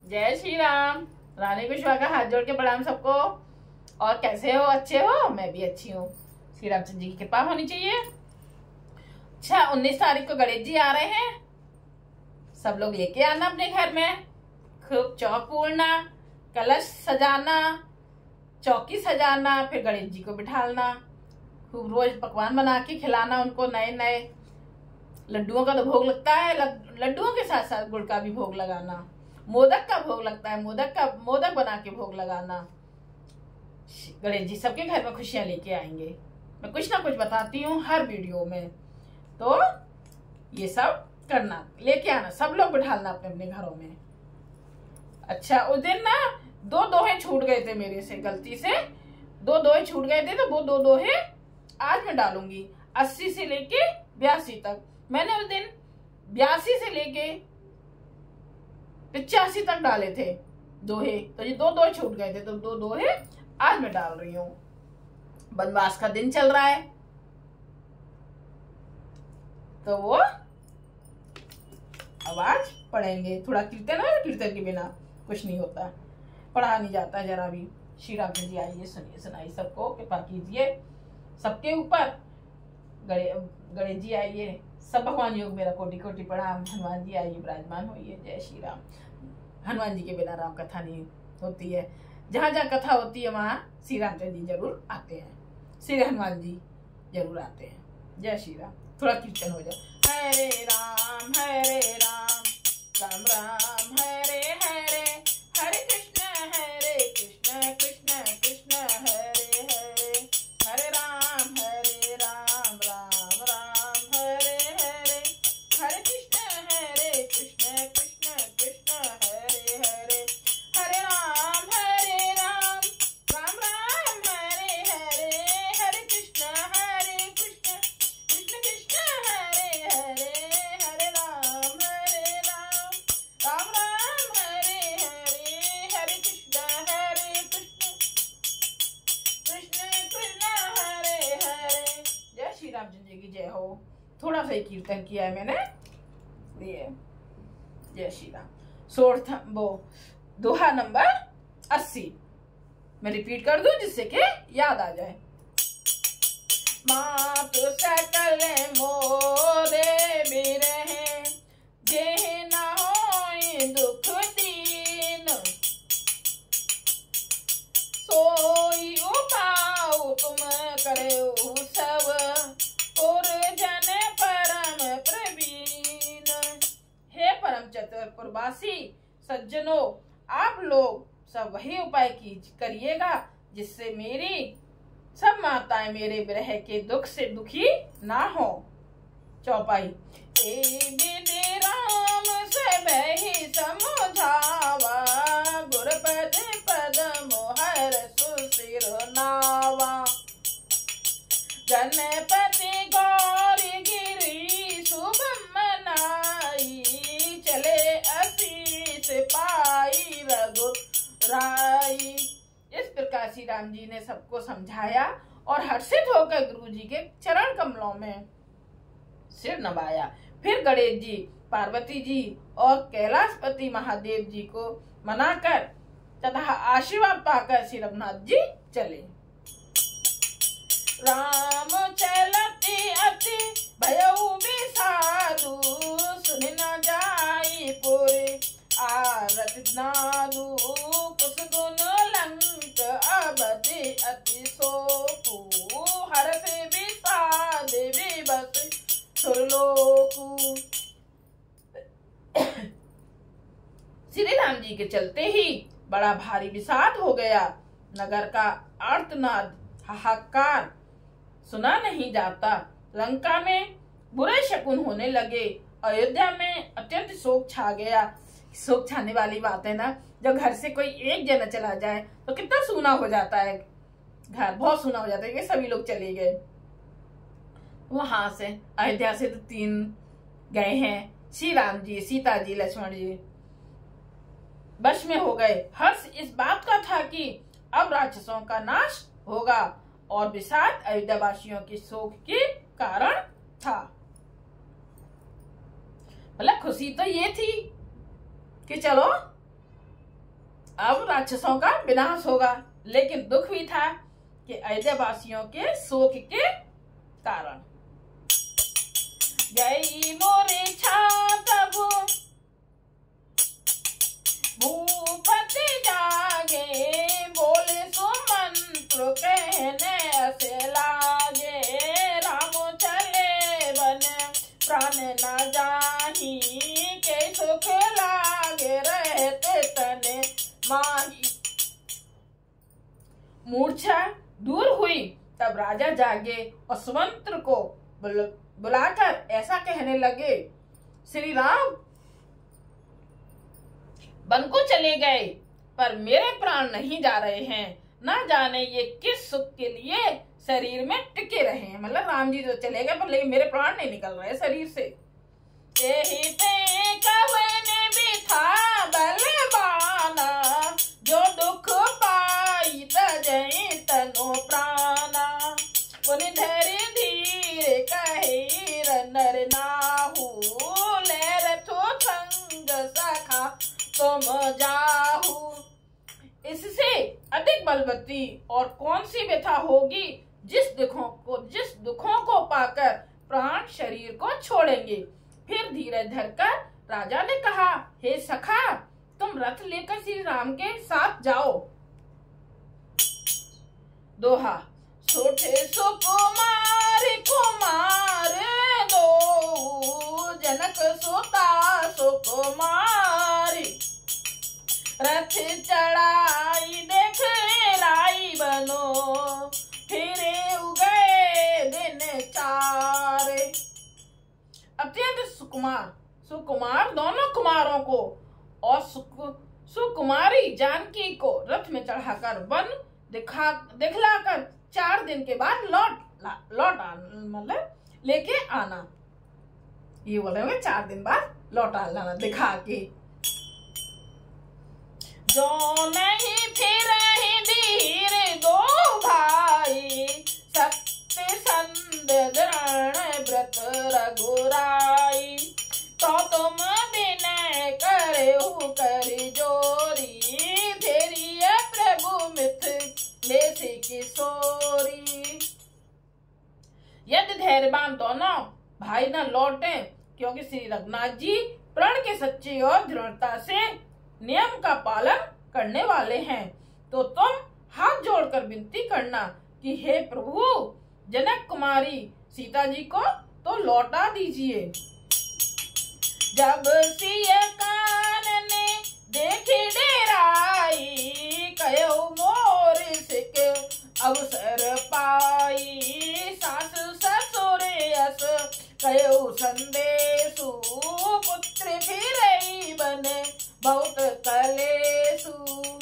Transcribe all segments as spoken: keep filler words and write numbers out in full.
जय श्री राम। रानी कुशवाहा का हाथ जोड़ के प्रणाम सबको। और कैसे हो? अच्छे हो? मैं भी अच्छी हूँ। श्री रामचंद्र जी की कृपा होनी चाहिए। अच्छा, उन्नीस तारीख को गणेश जी आ रहे हैं। सब लोग लेके आना अपने घर में। खूब चौक पूरना, कलश सजाना, चौकी सजाना, फिर गणेश जी को बिठालना। खूब रोज पकवान बना के खिलाना उनको, नए नए। लड्डुओं का तो भोग लगता है, लड्डुओं के साथ साथ गुड़ का भी भोग लगाना। मोदक का भोग लगता है, मोदक का मोदक बना के भोग लगाना। गणेश जी सबके घर में खुशियां लेके आएंगे। मैं कुछ ना कुछ बताती हूँ हर वीडियो में, तो ये सब करना, लेके आना, सब लोग बिठालना अपने अपने घरों में। अच्छा, उस दिन ना दो दोहे छूट गए थे मेरे से, गलती से दो दोहे छूट गए थे, तो वो दो दोहे आज मैं डालूंगी। अस्सी से लेके बयासी तक। मैंने उस दिन बयासी से लेके पिचासी तक डाले थे दोहे, तो ये दो दोहे छूट गए थे, तो दो दोहे आज मैं डाल रही हूँ। वनवास का दिन चल रहा है, तो वो आवाज पढ़ेंगे। थोड़ा कीर्तन है, कीर्तन के बिना कुछ नहीं होता, पढ़ा नहीं जाता जरा भी। श्री राम जी आइए, सुनिए सुनाइए सबको, कृपा कीजिए सबके ऊपर। गणेश जी आइए, सब भगवान योग मेरा कोटि कोटि प्रणाम। हनुमान जी आइए, विराजमान होइए। जय श्री राम। हनुमान जी के बिना राम कथा नहीं होती है। जहां जहां कथा होती है वहां श्री रामचंद्र जी जरूर आते हैं, श्री हनुमान जी जरूर आते हैं। जय श्री राम। थोड़ा कीर्तन हो जाए। हरे राम हरे राम, राम राम हरे हरे, हरे कृष्ण हरे कृष्ण, कृष्ण कृष्ण हरे हरे, हरे राम हरे राम, राम राम हरे हरे, हरे कृष्ण हरे कृष्ण, कृष्ण कृष्ण हरे हरे, हरे राम हरे राम, राम राम हरे हरे, हरे कृष्ण हरे कृष्ण, कृष्ण कृष्ण हरे हरे, हरे राम हरे राम, राम राम हरे हरे, हरे कृष्ण हरे कृष्ण, कृष्ण कृष्ण हरे हरे। जय श्री राम जी की जय हो। थोड़ा सा ही कीर्तन किया है मैंने, ये जय श्री राम। सोर्थ वो दोहा नंबर अस्सी मैं रिपीट कर दूं जिससे कि याद आ जाए। मातु सकल मोरे बिरहे, जेहि न होई दुख दीन, सोई उपाउ तुम करहु सब, पुरजन परम प्रवीण। हे परम चतुरपुरवासी सज्जनों, आप लोग सब वही उपाय की करिएगा जिससे मेरी सब माताएं मेरे विरह के दुख से दुखी ना हो। चौपाई। ए विधि राम से बही समझावा, गुरपद पद मोहर सुसिर नावा, गणपति गौरी गिरी शुभम मनाई, चले आशीष पाई रघुराई। इस प्रकार श्री राम जी ने सबको समझाया और हर्षित होकर गुरु जी के चरण कमलों में सिर नवाया। फिर गणेश जी, पार्वती जी और कैलाशपति महादेव जी को मनाकर तथा आशीर्वाद पाकर श्री रघुनाथ जी चले। राम चलती अति भयउ विषादु, सुन न जाई पुरे आरत नादु, कुछ गुण लंक अबधि अति सोपु, हर से विषाद विबस सुरलोकु। श्री राम जी के चलते ही बड़ा भारी विषाद हो गया। नगर का आर्तनाद हाहाकार सुना नहीं जाता। लंका में बुरे शकुन होने लगे। अयोध्या में अत्यंत शोक छा गया। शोक छाने वाली बात है ना, जब घर से कोई एक जना चला जाए तो कितना सूना हो जाता है, घर बहुत सूना हो जाता है कि सभी लोग चले गए। वहां से अयोध्या से तो तीन गए हैं, श्री राम जी, सीता जी, लक्ष्मण जी वश में हो गए। हर्ष इस बात का था कि अब राक्षसों का नाश होगा और विषाद अयोध्या वासियों के शोक के कारण था। मतलब खुशी तो ये थी कि चलो अब राक्षसों का विनाश होगा। लेकिन दुख भी था कि अयोध्या वासियों के शोक के कारण। गई मोरे तब भूपति जागे, बोले सो मंत्र कहने ऐसे लागे। राम चले बन प्राण न जाही, के सुख लागे रहते तने माही। मूर्छा दूर हुई तब राजा जागे और सुमंत्र को बुलाकर ऐसा कहने लगे, श्री राम वन को चले गए पर मेरे प्राण नहीं जा रहे हैं। ना जाने ये किस सुख के लिए शरीर में टिके रहे हैं। मतलब राम जी तो चले गए पर लेकिन मेरे प्राण नहीं निकल रहे शरीर से। यही ते कवने भी था बलवाना, जो दुख पाई तजई तनो प्राणा। उन धैर्य धीरे कहे नर नाहू, लहर थो संग सखा तुम जाहू। इससे अधिक बलवती और कौन सी व्यथा होगी जिस दुखों को जिस दुखों को पाकर प्राण शरीर को छोड़ेंगे। फिर धीरज धरकर राजा ने कहा, हे सखा तुम रथ लेकर श्री राम के साथ जाओ। दोहा। सोठे सुकुमार कुमार दो, जनक सुता सुकुमारी। रथ चढ़ाई देख लाई बनो, फिरे उगए दिन चारे। अत्यंत सुकुमार सुकुमार दोनों कुमारों को और सुकुमारी जानकी को रथ में चढ़ाकर वन दिखा दिखलाकर चार दिन के बाद लौट लौट आना, मतलब लेके आना। ये बोल रहे चार दिन बाद लौट आना दिखा के। जो नहीं फिर धीर दो भाई, सत्य संद दृढ़ व्रत रघुराई। तो तुम विनय करे हु कर जोरी, फेरिय प्रभु मिथ लेसी किशोरी। यदि धैर्यवान दोनों भाई न लौटे, क्योंकि श्री रघुनाथ जी प्रण के सच्चे और दृढ़ता से नियम का पालन करने वाले हैं, तो तुम हाथ जोड़कर विनती करना कि हे प्रभु जनक कुमारी सीता जी को तो लौटा दीजिए। जब सिय कानने देखी डेराई, कहो मोर सिक अवसर पाई। सास ससुर यस कहो संदेशु, पुत्र फिरई बने बहुत कलेसु।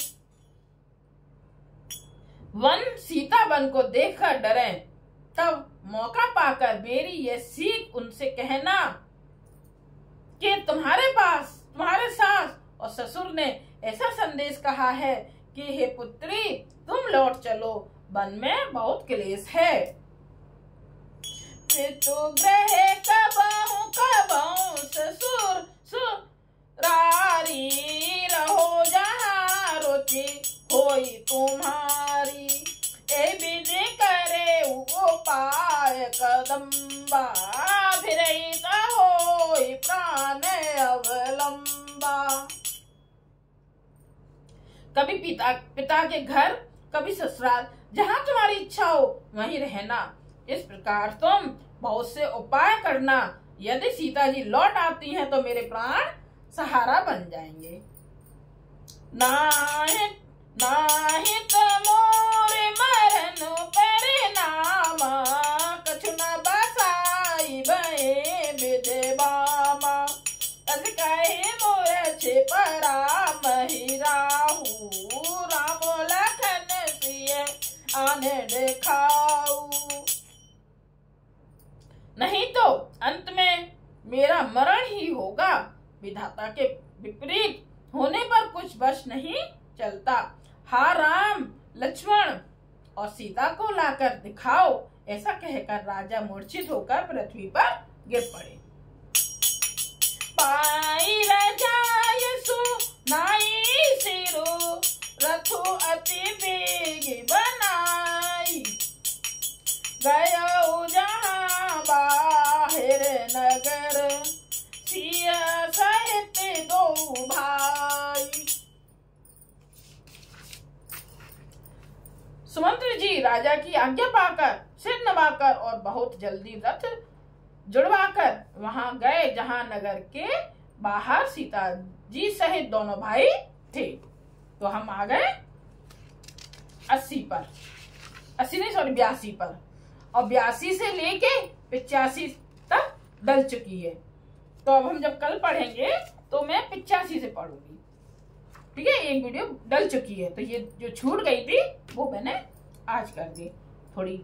वन सीता वन को देखकर डरे, तब मौका पाकर मेरी यह सीख उनसे कहना कि तुम्हारे पास तुम्हारे सास और ससुर ने ऐसा संदेश कहा है कि हे पुत्री तुम लौट चलो, वन में बहुत क्लेश है। पितृगृह कबहु कबहु ससुर सुरारी, रहो जहाँ रुचि होई तुम्हारी। ए विधि करे उपाय कदम्बा, फिरई होई प्राण अवलंबा। कभी पिता पिता के घर, कभी ससुराल, जहाँ तुम्हारी इच्छा हो वहीं रहना। इस प्रकार तुम बहुत से उपाय करना। यदि सीता जी लौट आती हैं तो मेरे प्राण सहारा बन जाएंगे। नाहि नाहि मोरे मरन परिणामा, कछु न बसाई भये विधवामा। अस कहे मोर छे परा मही राहु, राम लखन सिय आने दिखाऊ। नहीं तो अंत में मेरा मरण ही होगा। विधाता के विपरीत होने पर कुछ बस नहीं चलता। हा राम लक्ष्मण और सीता को लाकर दिखाओ। ऐसा कहकर राजा मूर्छित होकर पृथ्वी पर गिर पड़े। पाई रजाय सु नाई सिरो, रामचंद्र जी राजा की आज्ञा पाकर सिर नवाकर और बहुत जल्दी रथ जुड़वाकर वहां गए जहां नगर के बाहर सीता जी सहित दोनों भाई थे। तो हम आ गए अस्सी पर, अस्सी नहीं सॉरी बयासी पर, और बयासी से लेके पिचासी तक डल चुकी है। तो अब हम जब कल पढ़ेंगे तो मैं पिचासी से पढ़ूंगी, ठीक है। एक वीडियो डल चुकी है, तो ये जो छूट गई थी वो मैंने आज कर दी। थोड़ी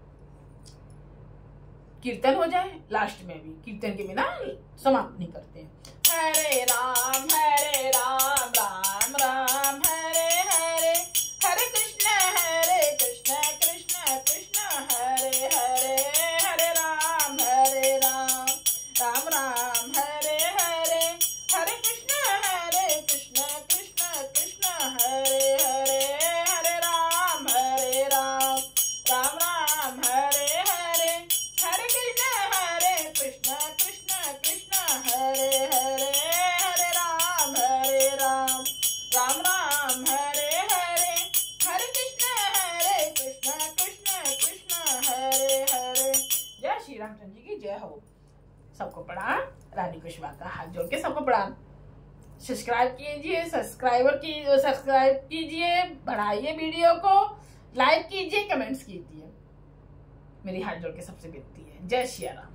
कीर्तन हो जाए लास्ट में भी, कीर्तन के बिना समाप्त नहीं करते हैं। हरे राम हरे राम राम राम हरे हरे, हरे कृष्ण हरे कृष्ण कृष्ण कृष्ण हरे हरे, हरे राम हरे राम राम राम हरे हरे, हरे कृष्ण हरे कृष्ण कृष्ण कृष्ण हरे हरे, हरे राम हरे राम राम राम हरे हरे, हरे कृष्ण हरे कृष्ण कृष्ण कृष्ण हरे हरे, हरे राम हरे राम राम राम हरे हरे, हरे कृष्ण हरे कृष्ण कृष्ण कृष्ण हरे हरे। जय श्री रामचंद्र जी की जय हो। सबको प्रणाम, रानी कुशवाहा का हाथ जोड़ के सबको प्रणाम। सब्सक्राइब कीजिए, सब्सक्राइबर की सब्सक्राइब कीजिए, बढ़ाइए वीडियो को, लाइक कीजिए, कमेंट्स कीजिए। मेरी हाथ जोड़ के सबसे विनती है। जय श्री राम।